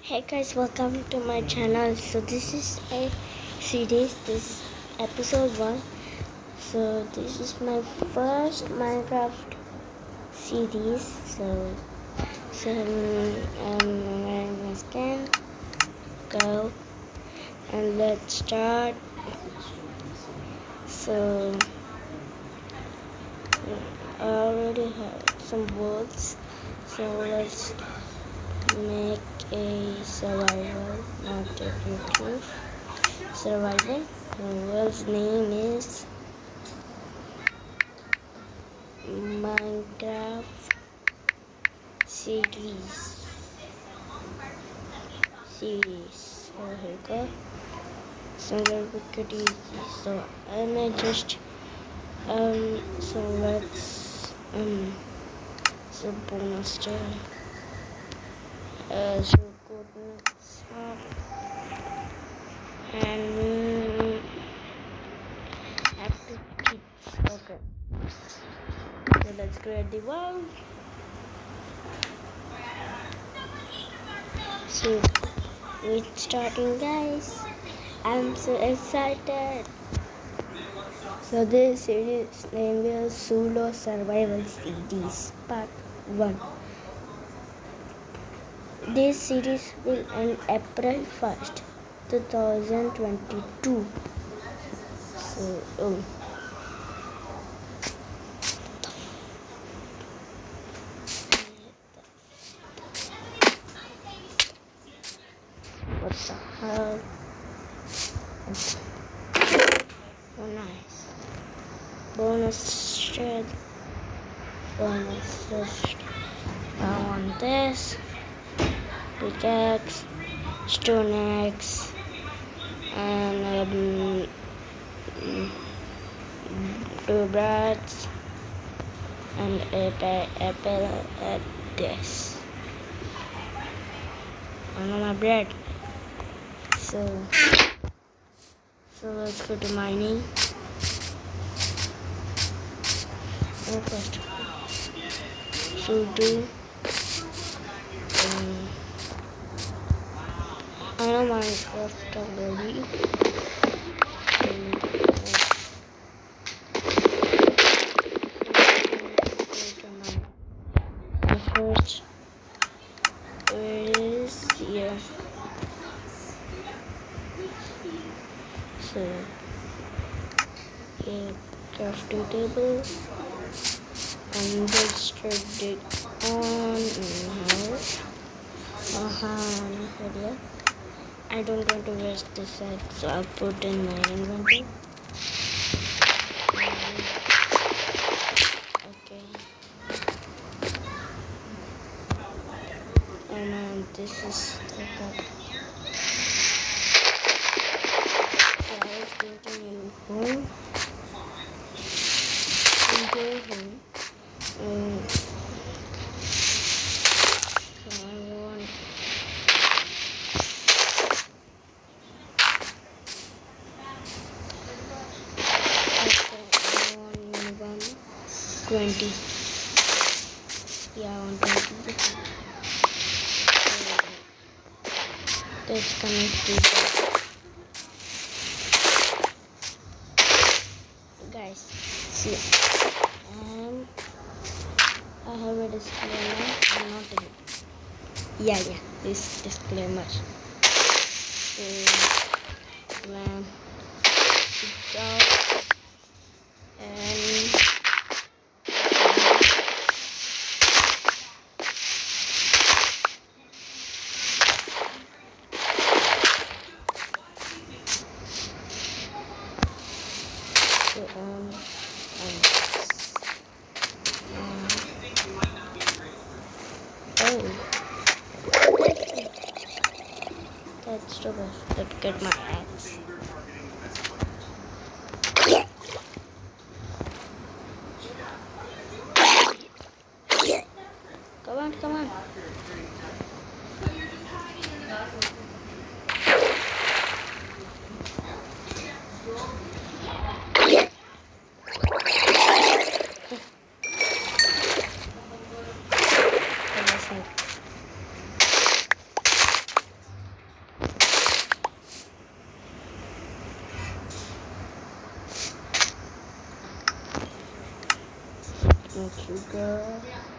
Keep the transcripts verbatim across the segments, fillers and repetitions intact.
Hey guys, welcome to my channel. So this is a series. This is episode one. So this is my first Minecraft series. So so um, wearing my skin. Go and let's start. So I already have some words. So let's make a survival, not a YouTube survival. The world's name is Minecraft series. Series. So here we go. So let's make it easy. So I may just um. So let's um. So bonus to uh. So coordinates up and have to keep okay. So let's create the world. So we're starting, guys. I'm so excited. So this series name is Solo Survival Series Part one. This series will end April first, two thousand twenty-two. So oh. What the hell? Oh, nice. Bonus strength. Bonus strength. I want this. Pickaxe. Stone axe. And um, two brats. And a apple at this. I know my bread. So, so let's go to mining. Oh, first, so do. Um, I know Minecraft already. The first, where it is here. So, a crafting table, and just start it on house. Uh-huh, idea. I don't want to waste this egg, so I'll put in my inventory. Okay. And uh, this is the cup. So I was going to new home. Into home. Um, so I want twenty. Yeah, I want twenty. So that's coming to guys. See, um, I have a disclaimer. I'm not in it. Yeah, yeah, this disclaimer. So, when it's out and so, um, um, um, oh, that's the best. Let's get my axe. Come on, come on. no sugar,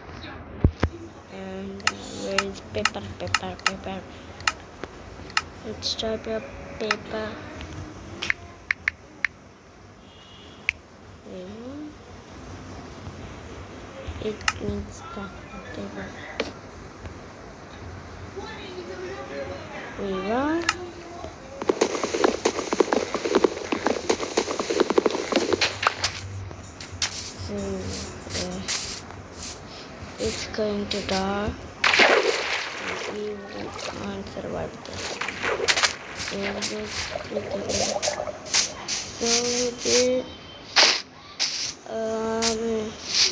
and uh, where is paper, paper, paper? Let's type up paper. Mm. It needs paper. We run. So uh, it's going to die. We won't survive this. So let's click again. So this um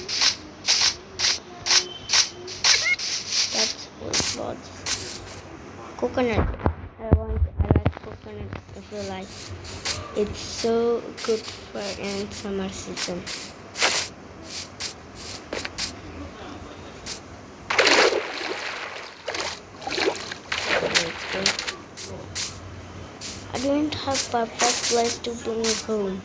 that's what coconut. I want I like coconut. I feel like it's so good for in summer season. I don't have perfect place to bring home.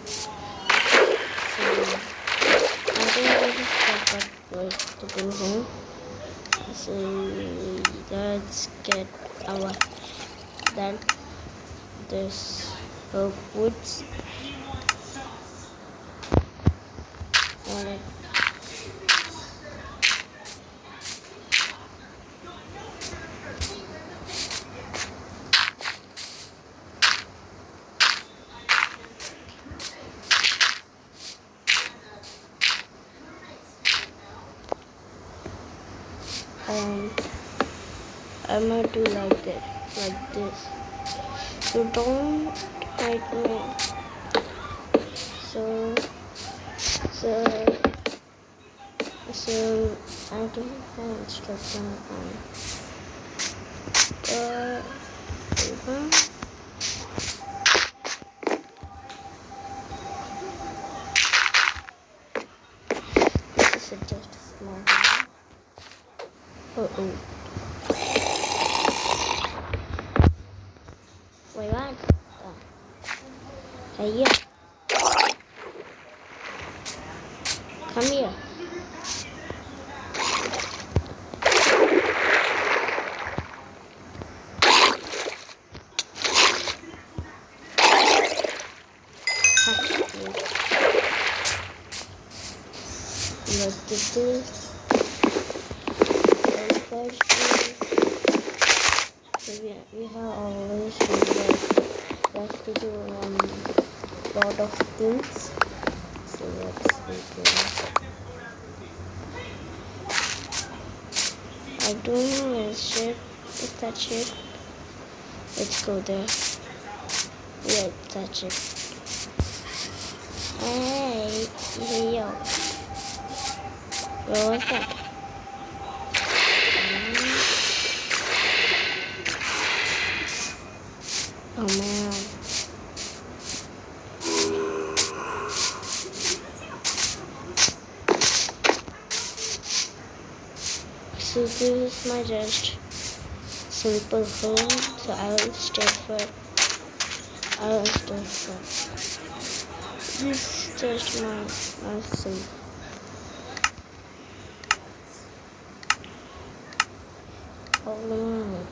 So I think this is perfect place to bring home. So let's get our then this oak woods. And and I'm gonna do like this, like this. So don't hate me. So, so, so I don't have instruction on. Uh, paper. This is just a small one. Oh, oh. Wait, what? Oh. Hey, yeah. Come here. Let's do this. And first is, so we, we have always to like, have to do um lot of things. So let's see here. I don't know where is shape. Is that shape? Let's go there. Yeah, that's it. Hey, hey yo. Where was that? Oh man. So this is my just simple home. So I will stay for I will stay for this is just my my safe. Oh no.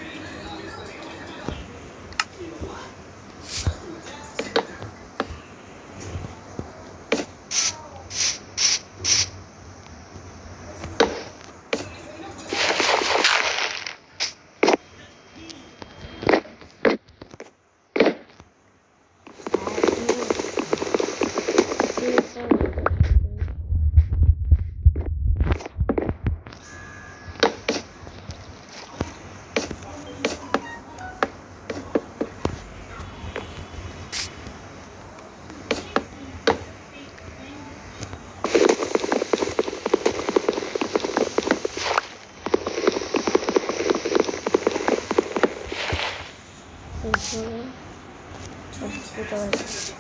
Let's put our so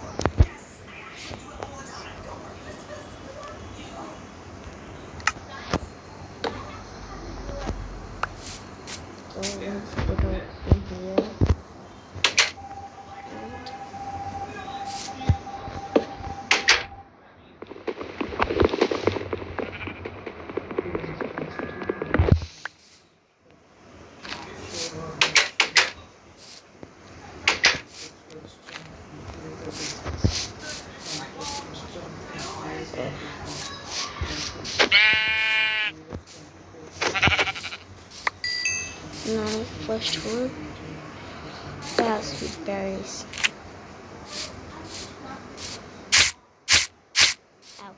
let's put it in here. first one. Wow, sweet berries. Ow.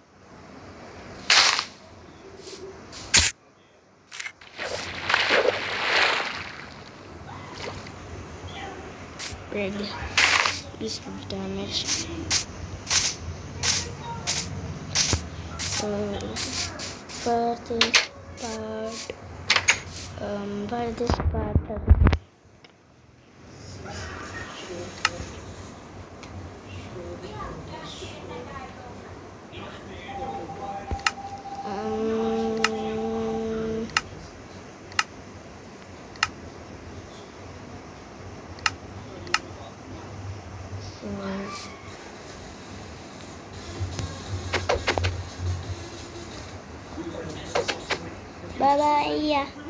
Rig. Used to be damaged. So for this part, um, for this part, um, so. Bye bye.